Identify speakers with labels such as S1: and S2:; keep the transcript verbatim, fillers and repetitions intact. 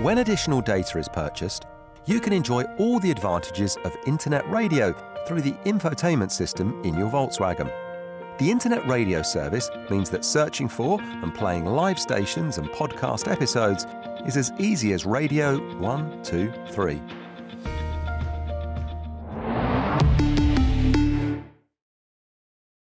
S1: When additional data is purchased, you can enjoy all the advantages of internet radio through the infotainment system in your Volkswagen. The internet radio service means that searching for and playing live stations and podcast episodes is as easy as radio one, two, three.